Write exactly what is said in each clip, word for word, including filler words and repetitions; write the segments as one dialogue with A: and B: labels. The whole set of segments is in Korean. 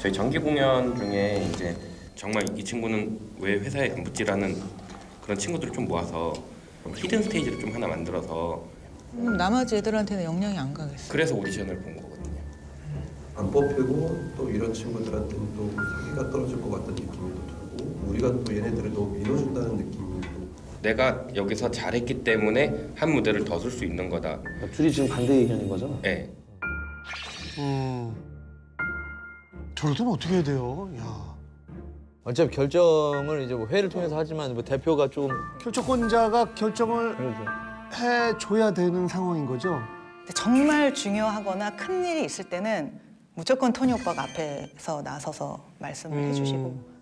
A: 저희 정기 공연 중에 이제 정말 이 친구는 왜 회사에 안 붙지라는 그런 친구들을 좀 모아서 히든 스테이지를 좀 하나 만들어서
B: 음, 나머지 애들한테는 영향이 안 가겠어.
A: 그래서 오디션을 본 거거든요.
C: 안 뽑히고 또 이런 친구들한테는 또 사기가 떨어질 것 같다는 느낌도 들고 우리가 또 얘네들을 너무 밀어준다는 느낌도
A: 내가 여기서 잘했기 때문에 한 무대를 더 쓸 수 있는 거다.
D: 둘이 지금 반대 의견인 거죠?
A: 네.
E: 음. 저러면 어떻게 해야 돼요? 야.
F: 어차피 결정을 이제 뭐 회의를 통해서 하지만 뭐 대표가 좀
E: 결정권자가 결정을
F: 그러죠.
E: 해줘야 되는 상황인 거죠?
B: 근데 정말 중요하거나 큰 일이 있을 때는 무조건 토니 오빠가 앞에서 나서서 말씀을
E: 음.
B: 해주시고.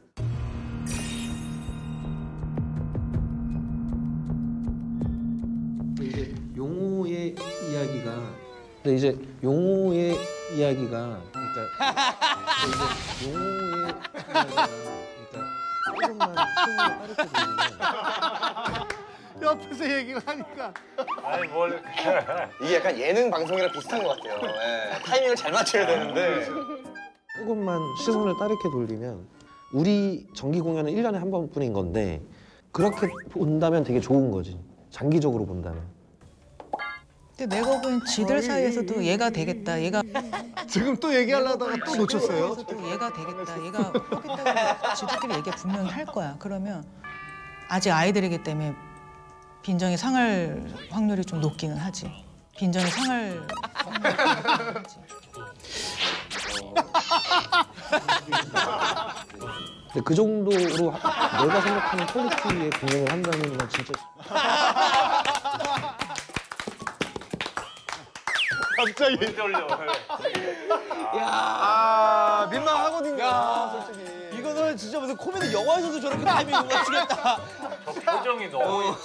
D: 이제 용호의 이야기가 근데 이제 용호의 이야기가 그러니까 이제 용호의 이야기가 그러니까 조금만 신경을 빠르게 돌리면
E: 옆에서 얘기를 하니까
G: 아니 뭘
H: 이게 약간 예능 방송이랑 비슷한 것 같아요. 예. 타이밍을 잘 맞춰야 되는데
D: 조금만 시선을 따르게 돌리면 우리 정기 공연은 일 년에 한 번뿐인 건데 그렇게 본다면 되게 좋은 거지. 장기적으로 본다면.
B: 근데 내가 보기엔 지들 사이에서도 얘가 되겠다. 얘가
E: 지금 또 얘기하려다가 또 놓쳤어요.
B: 또 얘가 되겠다. 얘가 하겠다고 지들끼리 얘기 분명히 할 거야. 그러면 아직 아이들이기 때문에 빈정이 상할 확률이 좀 높기는 하지. 빈정이 상할 확률이 높기는 하지.
D: 근데 그 정도로 내가 생각하는 퀄리티의 공연을 한다면 난 진짜
G: 갑자기 떨려.
F: 야 민망하거든요. 솔직히. 이거는 진짜 무슨 코미디 영화에서도 저렇게 타이밍 못 맞추겠다.
G: 저 표정이 너무.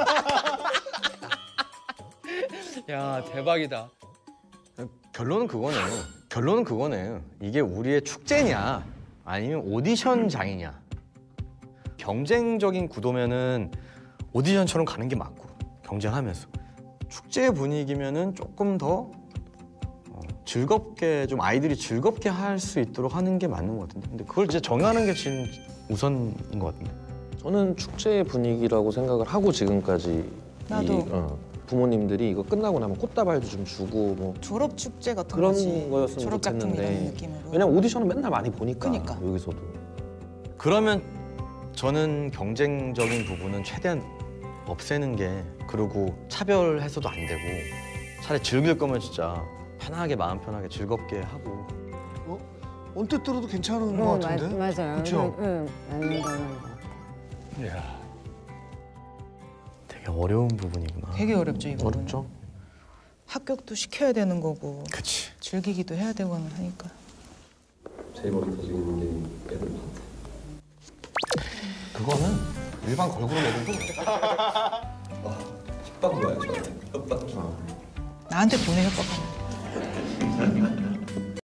F: 야 대박이다. 결론은 그거네요. 결론은 그거네요. 이게 우리의 축제냐 아니면 오디션장이냐. 경쟁적인 구도면은 오디션처럼 가는 게 맞고 경쟁하면서 축제 분위기면은 조금 더 어, 즐겁게 좀 아이들이 즐겁게 할 수 있도록 하는 게 맞는 것 같은데. 근데 그걸 진짜 정하는 게 지금 우선인 것 같은데.
D: 저는 축제의 분위기라고 생각을 하고 지금까지
B: 나도.
D: 이, 어, 부모님들이 이거 끝나고 나면 꽃다발도 좀 주고 뭐
B: 졸업 축제 같은
D: 그런
B: 거지.
D: 거였으면
B: 졸업 작품 이런
D: 좋겠는데
B: 느낌으로.
D: 왜냐면 오디션은 맨날 많이 보니까
B: 그니까.
D: 여기서도
F: 그러면 저는 경쟁적인 부분은 최대한 없애는 게 그리고 차별해서도 안 되고 차라리 즐길 거면 진짜 편하게 마음 편하게 즐겁게 하고.
E: 어? 언뜻 들어도 괜찮은
I: 어,
E: 것 같은데?
I: 맞, 맞아요.
E: 그쵸?
I: 응, 맞는 거 맞는 거.
F: 이야, 되게 어려운 부분이구나.
B: 되게 어렵죠, 이거.
D: 어렵죠?
B: 합격도 시켜야 되는 거고.
F: 그치.
B: 즐기기도 해야 되고는 하니까.
C: 제 머리 터지는 게 애들 많대.
D: 그거는 일반 걸그룹 애들도
C: 협박 좋아요, 저한테. 협박 좋아.
B: 나한테 보내 협박하는